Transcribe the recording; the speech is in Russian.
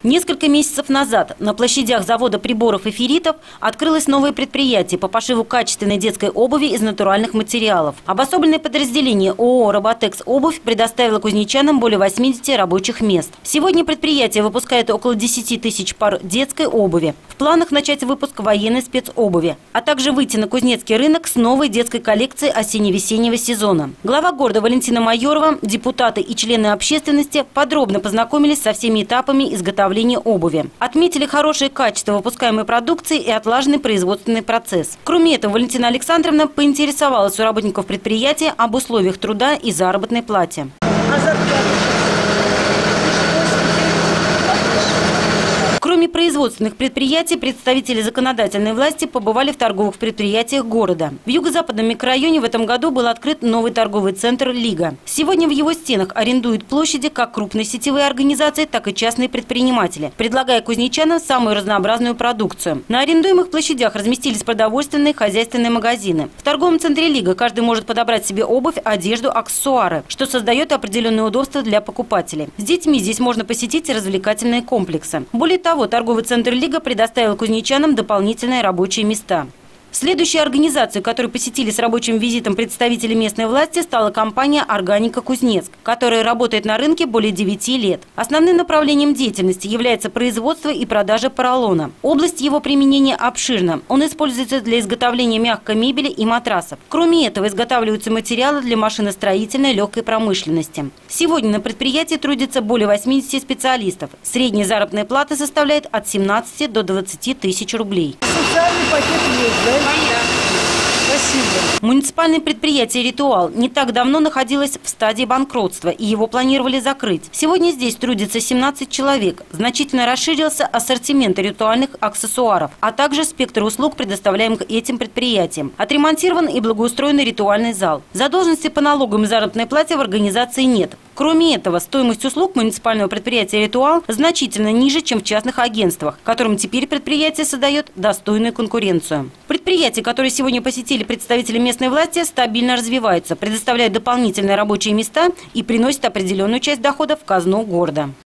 Несколько месяцев назад на площадях завода приборов и ферритов открылось новое предприятие по пошиву качественной детской обуви из натуральных материалов. Обособленное подразделение ООО «Роботекс Обувь» предоставило кузнечанам более 80 рабочих мест. Сегодня предприятие выпускает около 10 тысяч пар детской обуви. В планах начать выпуск военной спецобуви, а также выйти на кузнецкий рынок с новой детской коллекцией осенне-весеннего сезона. Глава города Валентина Майорова, депутаты и члены общественности подробно познакомились со всеми этапами изготовления обуви. Отметили хорошее качество выпускаемой продукции и отлаженный производственный процесс. Кроме этого, Валентина Александровна поинтересовалась у работников предприятия об условиях труда и заработной плате. Кроме производственных предприятий, представители законодательной власти побывали в торговых предприятиях города. В юго-западном микрорайоне в этом году был открыт новый торговый центр «Лига». Сегодня в его стенах арендуют площади как крупные сетевые организации, так и частные предприниматели, предлагая кузнечанам самую разнообразную продукцию. На арендуемых площадях разместились продовольственные, хозяйственные магазины. В торговом центре «Лига» каждый может подобрать себе обувь, одежду, аксессуары, что создает определенные удобства для покупателей. С детьми здесь можно посетить развлекательные комплексы. Более того, торговый центр «Лига» предоставил кузнечанам дополнительные рабочие места. Следующей организацией, которую посетили с рабочим визитом представители местной власти, стала компания «Органика Кузнецк», которая работает на рынке более 9 лет. Основным направлением деятельности является производство и продажа поролона. Область его применения обширна. Он используется для изготовления мягкой мебели и матрасов. Кроме этого, изготавливаются материалы для машиностроительной легкой промышленности. Сегодня на предприятии трудится более 80 специалистов. Средняя заработная плата составляет от 17 до 20 тысяч рублей. Социальный пакет есть, да? Спасибо. Муниципальное предприятие «Ритуал» не так давно находилось в стадии банкротства, и его планировали закрыть. Сегодня здесь трудится 17 человек. Значительно расширился ассортимент ритуальных аксессуаров, а также спектр услуг, предоставляемых этим предприятием. Отремонтирован и благоустроен ритуальный зал. Задолженности по налогам и заработной плате в организации нет. Кроме этого, стоимость услуг муниципального предприятия «Ритуал» значительно ниже, чем в частных агентствах, которым теперь предприятие создает достойную конкуренцию. Предприятия, которые сегодня посетили представители местной власти, стабильно развиваются, предоставляют дополнительные рабочие места и приносят определенную часть доходов в казну города.